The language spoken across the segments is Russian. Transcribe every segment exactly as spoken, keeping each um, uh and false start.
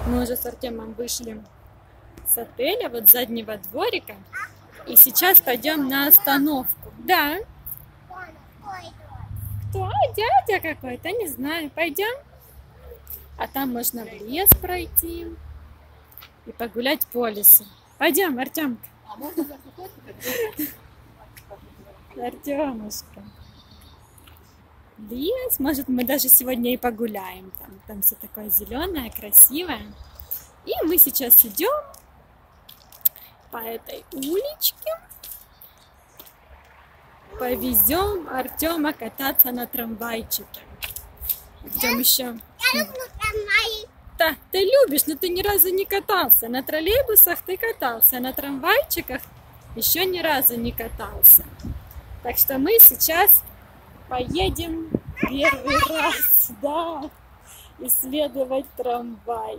Мы уже с Артемом вышли с отеля, вот с заднего дворика. И сейчас пойдем на остановку. Да. Кто? Дядя какой-то, не знаю. Пойдем. А там можно в лес пройти и погулять по лесу. Пойдем, Артемка. Артемушка. Лес. Может, мы даже сегодня и погуляем. Там, там все такое зеленое, красивое. И мы сейчас идем по этой уличке. Повезем Артема кататься на трамвайчике. Артем еще... Я люблю трамваи. Да, ты любишь, но ты ни разу не катался. На троллейбусах ты катался, а на трамвайчиках еще ни разу не катался. Так что мы сейчас поедем первый раз, да, исследовать трамвай.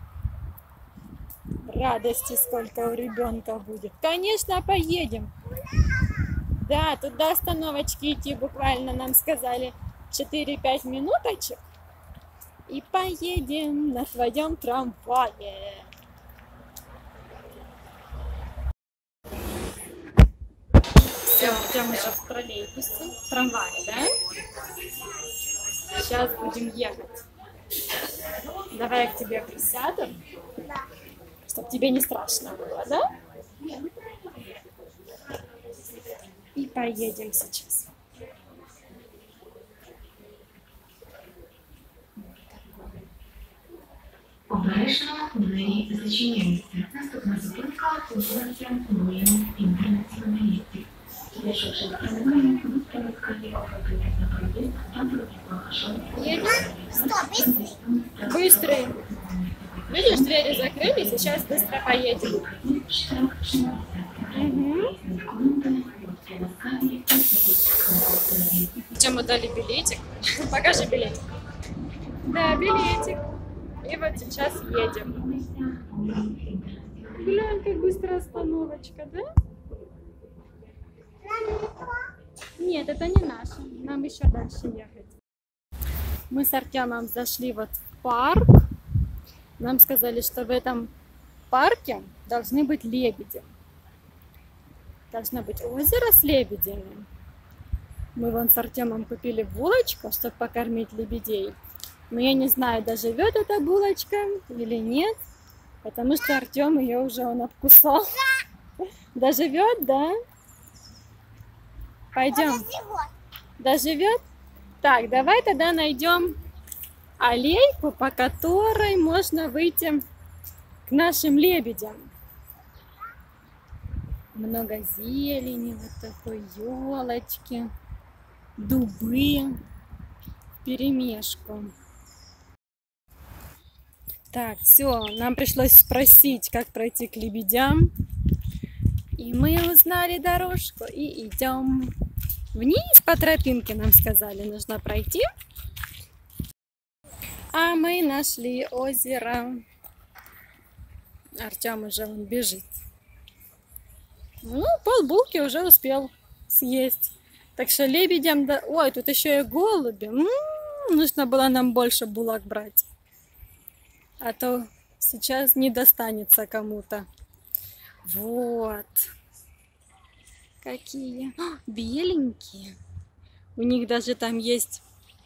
Радости сколько у ребенка будет. Конечно, поедем. Да, тут до остановочки идти буквально, нам сказали, четыре-пять минуточек. И поедем на твоем трамвае. Все, Артем уже в троллейбусе, в трамвае, да? Сейчас будем ехать. Давай я к тебе присяду, Да. чтобы тебе не страшно было, да? И поедем сейчас. Обережно двері зачиняються. Наступна зупинка вулиця Воєнно-Інтернаціоналістів. Підійшовши до трамваю, ви проводкали обладнання на проїзд транспортного маршруту. Стоп, быстрый. Быстрый. Видишь, двери закрыли, сейчас быстро поедем. Угу. Чем мы дали билетик? Покажи билетик. Да, билетик. И вот сейчас едем. Глянь, как быстро остановочка, да? Нет, это не наша. Нам еще дальше ехать. Мы с Артемом зашли вот в парк. Нам сказали, что в этом парке должны быть лебеди. Должно быть озеро с лебедями. Мы вон с Артемом купили булочку, чтобы покормить лебедей. Но я не знаю, доживет эта булочка или нет, потому что Артем ее уже он обкусал. Доживет, да? Пойдем. Доживет? Так, давай тогда найдем аллейку, по которой можно выйти к нашим лебедям. Много зелени, вот такой елочки, дубы вперемешку. Так, все, нам пришлось спросить, как пройти к лебедям. И мы узнали дорожку и идем вниз по тропинке, нам сказали, нужно пройти. А мы нашли озеро. Артем уже он бежит. Ну, полбулки уже успел съесть. Так что лебедям... Да... Ой, тут еще и голуби. М-м-м, нужно было нам больше булок брать. А то сейчас не достанется кому-то. Вот. Какие. О, беленькие. У них даже там есть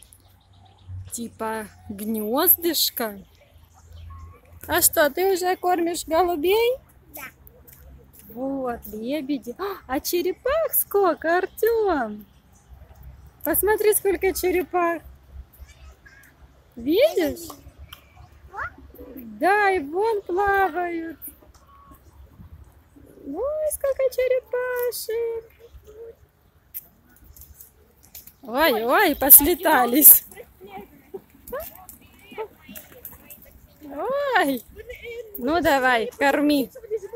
типа гнездышко. А что, ты уже кормишь голубей? Да. Вот, лебеди. А черепах сколько, Артем? Посмотри, сколько черепах. Видишь? Да, и вон плавают. Ой, сколько черепашек. Ой, ой, послетались. Ой. Ну давай, корми.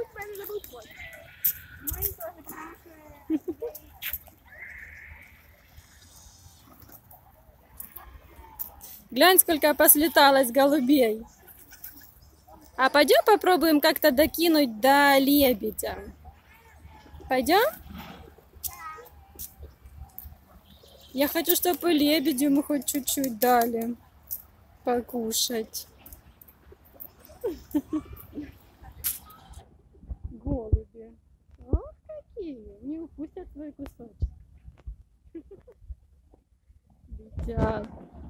Глянь, сколько послеталось голубей. А пойдем попробуем как-то докинуть до лебедя. Пойдем? Я хочу, чтобы лебедю мы хоть чуть-чуть дали покушать. Голуби. Ох, какие. Не упустят свой кусочек. Летят.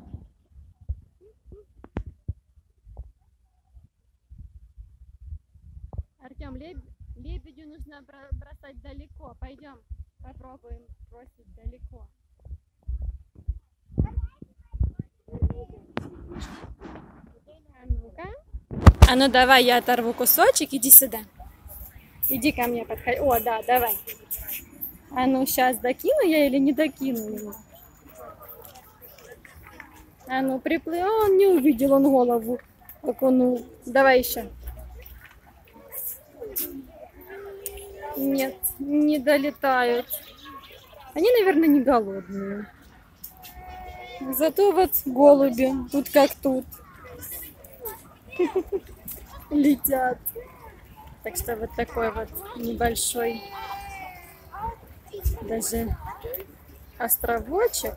Артем, леб... лебедю нужно бросать далеко. Пойдем попробуем бросить далеко. А ну-ка. А ну давай я оторву кусочек, иди сюда. Иди ко мне подходи. О, да, давай. А ну сейчас докину я или не докину его? А ну приплыл. А, он не увидел, он голову окунул. Давай еще. Нет, не долетают. Они, наверное, не голодные. Зато вот голуби тут как тут летят. Так что вот такой вот небольшой даже островочек.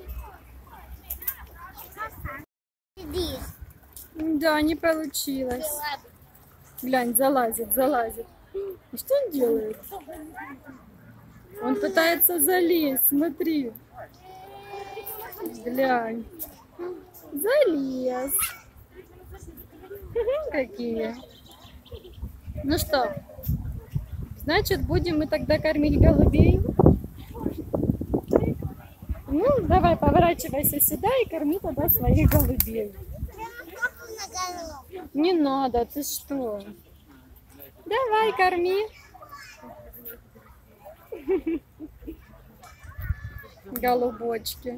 Да, не получилось. Глянь, залазит, залазит. И что он делает? Он пытается залезть, смотри. Глянь. Залез. Какие. Ну что, значит, будем мы тогда кормить голубей? Ну, давай, поворачивайся сюда и корми тогда своих голубей. Не надо, ты что? Давай, корми. Голубочки.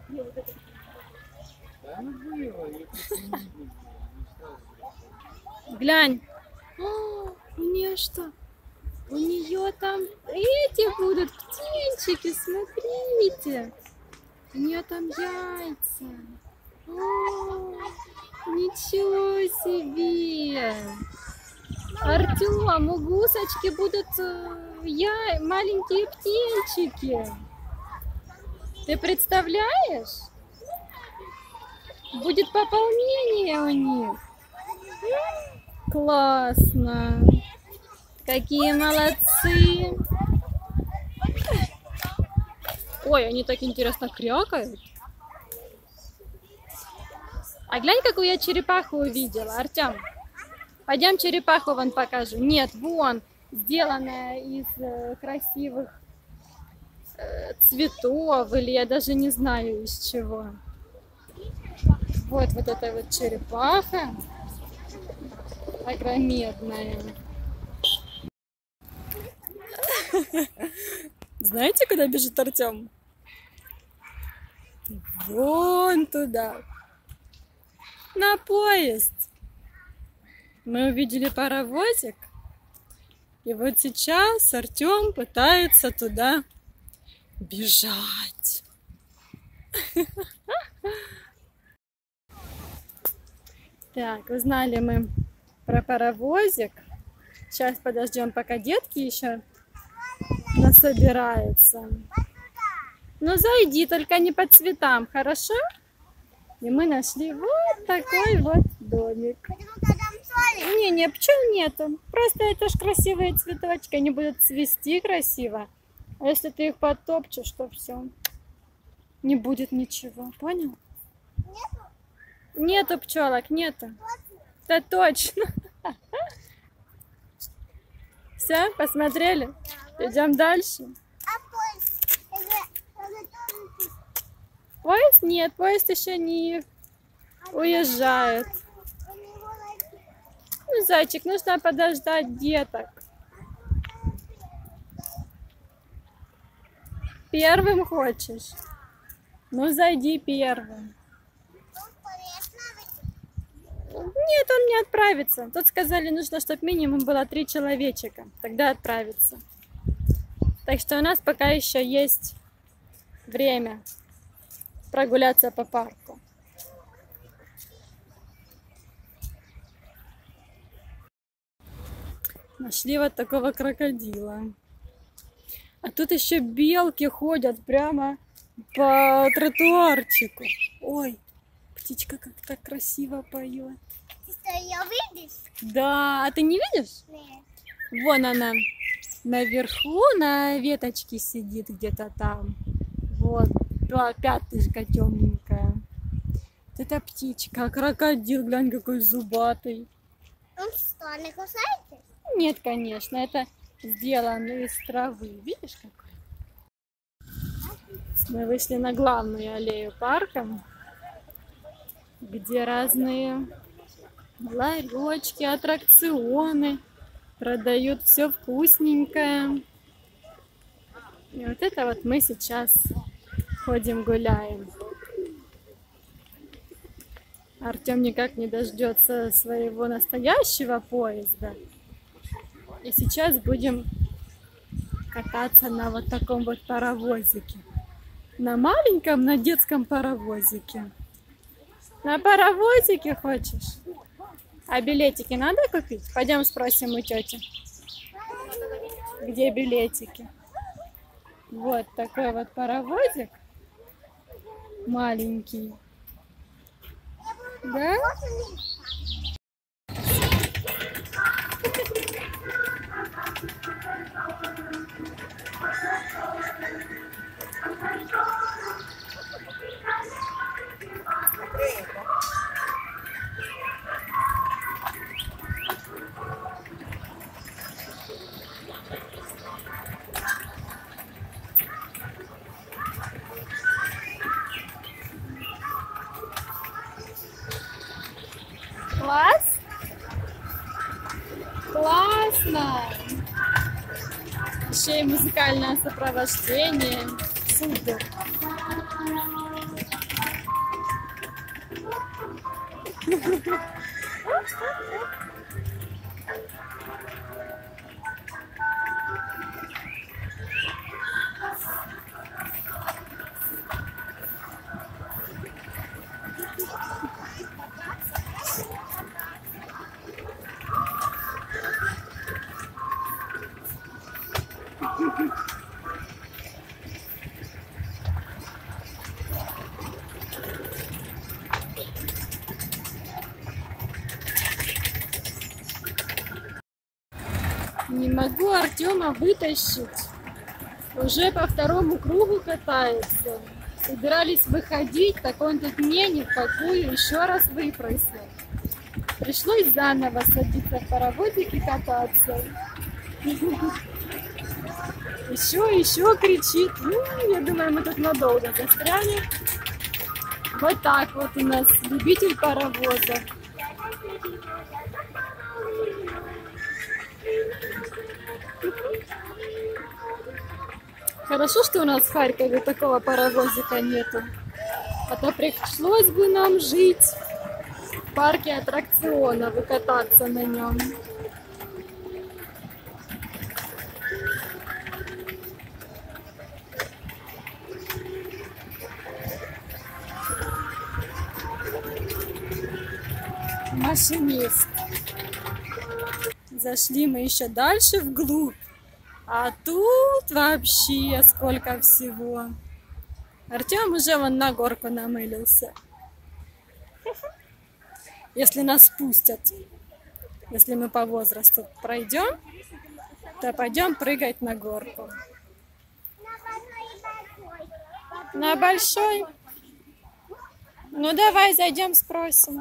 Глянь. О, у нее что? У нее там эти будут птенчики, смотрите. У нее там яйца. О, ничего себе. Артем, у гусочки будут я... маленькие птенчики. Ты представляешь? Будет пополнение у них. Классно. Какие молодцы. Ой, они так интересно крякают. А глянь, какую я черепаху увидела, Артем. Пойдем черепаху вон покажу. Нет, вон, сделанная из э, красивых э, цветов, или я даже не знаю из чего. Вот, вот эта вот черепаха. Огромедная. Знаете, куда бежит Артем? Вон туда. На поезд. Мы увидели паровозик. И вот сейчас Артем пытается туда бежать. Так, узнали мы про паровозик. Сейчас подождем, пока детки еще насобираются. Ну, зайди, только не по цветам, хорошо? И мы нашли вот такой вот домик. Не, не, пчел нету. Просто это ж красивые цветочки, они будут цвести красиво. А если ты их подтопчешь, то все. Не будет ничего, понял? Нету? Нету пчелок, нету. Да точно. Все, посмотрели? Идем дальше. Поезд? Нет, поезд еще не уезжает. Ну, зайчик, нужно подождать деток. Первым хочешь? Ну, зайди первым. Нет, он не отправится. Тут сказали, нужно, чтобы минимум было три человечека. Тогда отправится. Так что у нас пока еще есть время прогуляться по парку. Нашли вот такого крокодила. А тут еще белки ходят прямо по тротуарчику. Ой, Птичка как так красиво поет. Ты что, ее видишь? Да, а ты не видишь? Нет. Вон она наверху на веточке сидит где-то там. Вот, да, пятышко темненькая. Вот это птичка, а крокодил, глянь, какой зубатый. Он что, не кусается? Нет, конечно, это сделано из травы. Видишь, какой? Мы вышли на главную аллею парка, где разные ларечки, аттракционы, продают все вкусненькое. И вот это вот мы сейчас ходим гуляем. Артем никак не дождется своего настоящего поезда. И сейчас будем кататься на вот таком вот паровозике. На маленьком, на детском паровозике. На паровозике хочешь? А билетики надо купить? Пойдем спросим у тети. Где билетики? Вот такой вот паровозик. Маленький. Да? Класс? Классно! Еще и музыкальное сопровождение. Супер! Не могу Артема вытащить. Уже по второму кругу катается. Собирались выходить, так он тут не, ни в какую, еще раз выпросил. Пришлось заново садиться в паровозик и кататься. Еще, еще кричит. Ну, я думаю, мы тут надолго застрянем. Вот так вот у нас любитель паровоза. Хорошо, что у нас в Харькове такого паровозика нету. А то пришлось бы нам жить в парке аттракционов и кататься на нем. Машинист. Зашли мы еще дальше вглубь. А тут вообще сколько всего. Артем уже вон на горку намылился. Если нас пустят, если мы по возрасту пройдем, то пойдем прыгать на горку. На большой? Ну давай зайдем, спросим.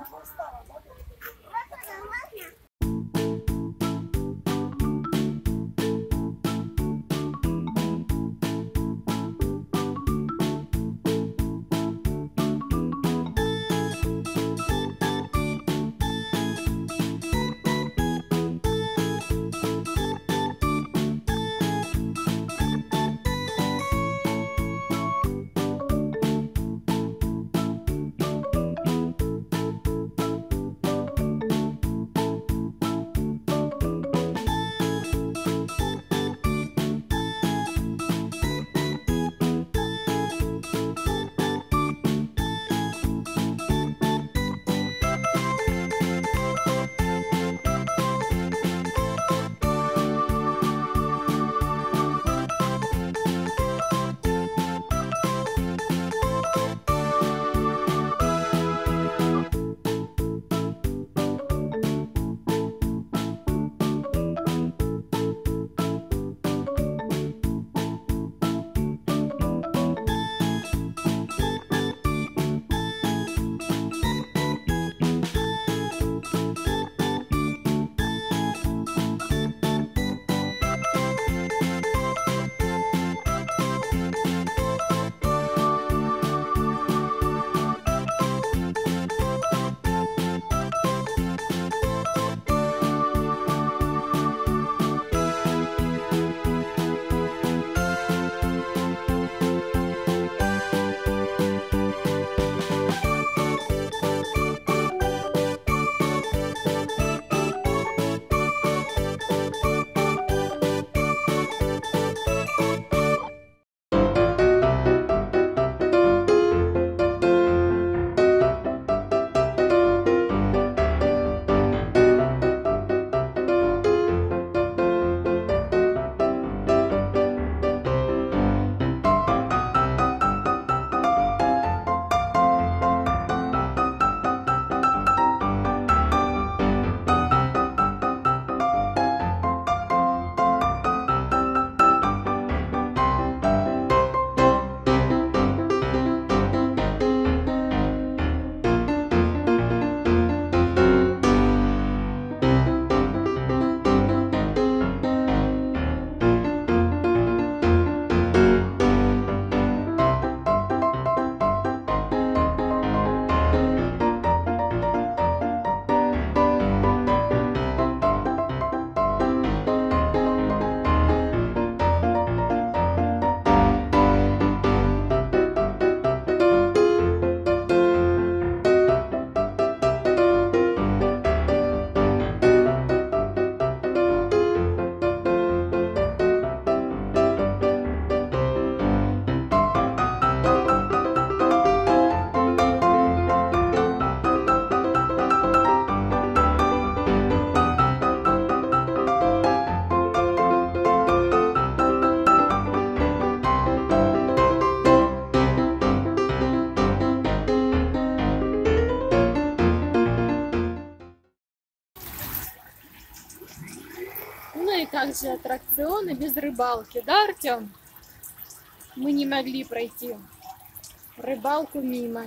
как же аттракционы без рыбалки, да, Артем? Мы не могли пройти рыбалку мимо.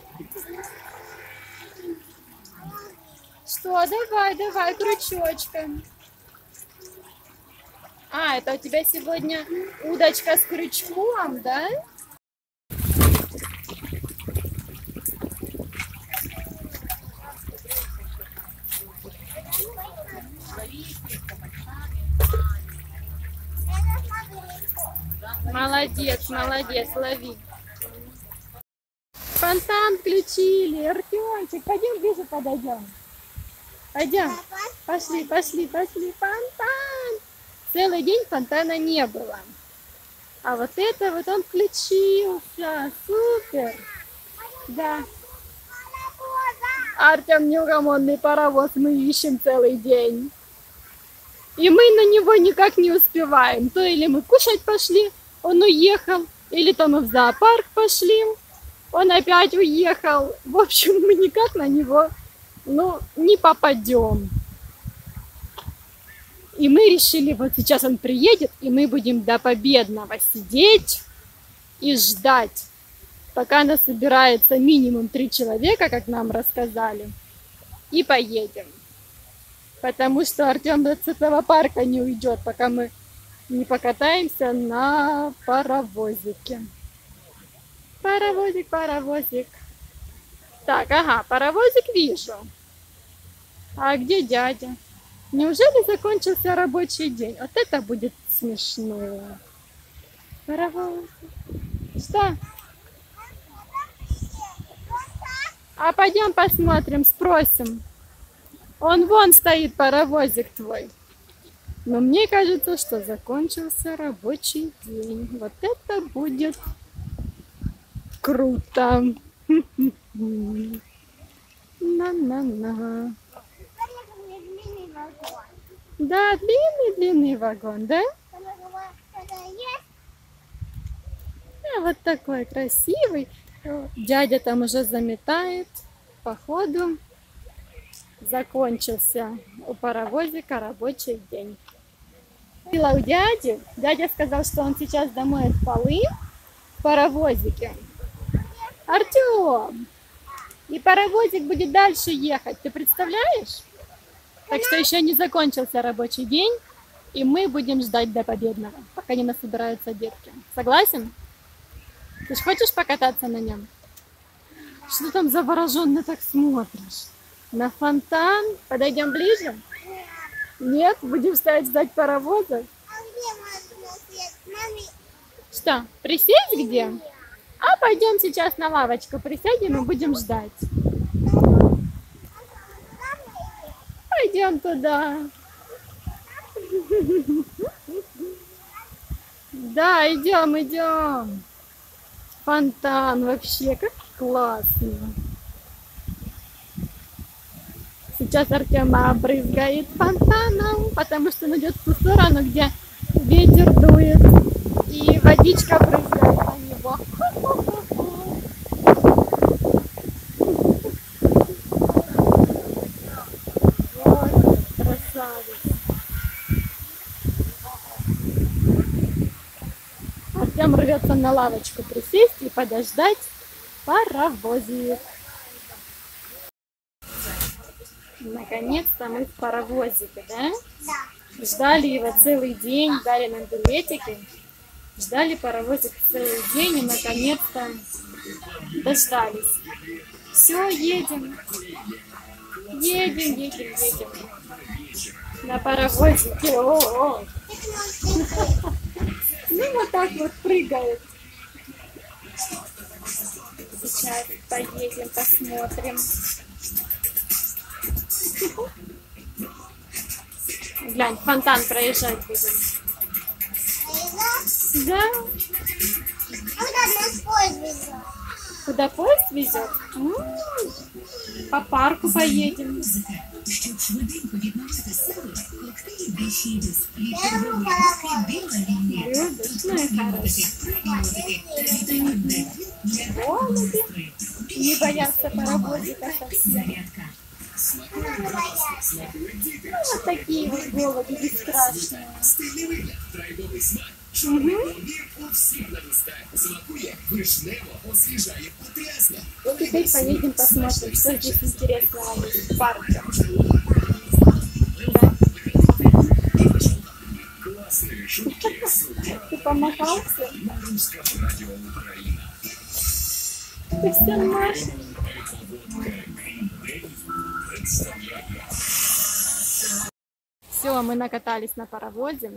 Что, давай, давай, крючочком. А, это у тебя сегодня удочка с крючком, да? Молодец, молодец, лови. Фонтан включили. Артемчик, пойдем ближе подойдем. Пойдем. Пошли, пошли, пошли. Фонтан. Целый день фонтана не было. А вот это вот он включился. Супер. Да. Артем неугомонный паровоз мы ищем целый день. И мы на него никак не успеваем. То или мы кушать пошли, он уехал, или то мы в зоопарк пошли, он опять уехал. В общем, мы никак на него, ну, не попадем. И мы решили, вот сейчас он приедет, и мы будем до победного сидеть и ждать, пока нас собирается минимум три человека, как нам рассказали, и поедем. Потому что Артем до этого парка не уйдет, пока мы не покатаемся на паровозике. Паровозик, паровозик. Так, ага, паровозик вижу. А где дядя? Неужели закончился рабочий день? Вот это будет смешно. Паровозик. Что? А пойдем посмотрим, спросим. Он вон стоит, паровозик твой. Но мне кажется, что закончился рабочий день. Вот это будет круто. На-на-на. Да, длинный-длинный вагон, да? А, вот такой красивый. Дядя там уже заметает. Походу закончился у паровозика рабочий день. Была у дяди. Дядя сказал, что он сейчас домоет полы в паровозике. Артем! И паровозик будет дальше ехать. Ты представляешь? Так что еще не закончился рабочий день. И мы будем ждать до победного, пока не насобираются детки. Согласен? Ты же хочешь покататься на нем? Что ты там завороженно так смотришь? На фонтан? Подойдем ближе? Нет? Будем стоять ждать паровоза? Что, присесть где? А пойдем сейчас на лавочку присядем и будем ждать. Пойдем туда. Да, идем, идем. Фонтан вообще, как классно. Сейчас Артем обрызгает фонтаном, потому что он идет в ту сторону, где ветер дует, и водичка брызгает на него. Вот, красавец. Артем рвется на лавочку присесть и подождать паровозик. Наконец-то мы в паровозике, да? Да. Ждали его целый день, дали нам билетики. Ждали паровозик целый день и наконец-то дождались. Все, едем. Едем, едем, едем. На паровозике. О-о-о. Ну вот так вот прыгает. Сейчас поедем, посмотрим. Глянь, фонтан проезжать будем. Да. Куда нас поезд везет? Куда поезд везет? М-м-м. По парку поедем. Щоб швиденько відновити сили, коктейль Дешідус, Я люблю паровоз. Любишь? Ну и хорошо. Голуби не боятся паровозика совсем. зарядка. Она боятся. Вот такие вот голуби бесстрашные. Стильний вигляд, драйвовий смак. Мгм. Чорний пломбір у всіх на вуста. Смакує вишнево, освіжає, потрясно. Теперь поедем посмотрим, что здесь интересного есть в парке. Да? Класні шутки, суддя Ты помахался? на русском радіо Україна. Ты все наш. Водка Green Day представляє. Все, мы накатались на паровозе.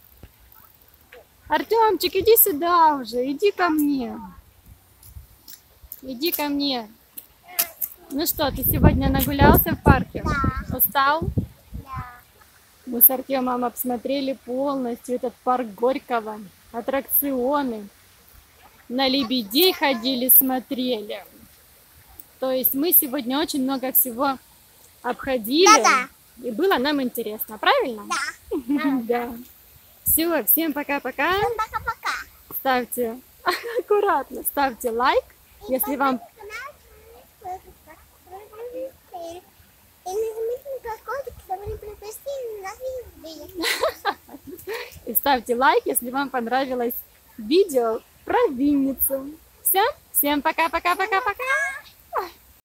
Артемчик, иди сюда уже, иди ко мне. Иди ко мне. Ну что, ты сегодня нагулялся в парке? Да. Устал? Да. Мы с Артемом обсмотрели полностью этот парк Горького, аттракционы. На лебедей ходили, смотрели. То есть мы сегодня очень много всего обходили. Да-да. И было нам интересно, правильно? Да. Да. Все, всем пока-пока. Пока-пока. Ставьте аккуратно, ставьте лайк, если вам И нажмите на колокольчик, чтобы не пропустили новые видео. и ставьте лайк, если вам понравилось видео про Винницу. Все, всем пока-пока-пока-пока.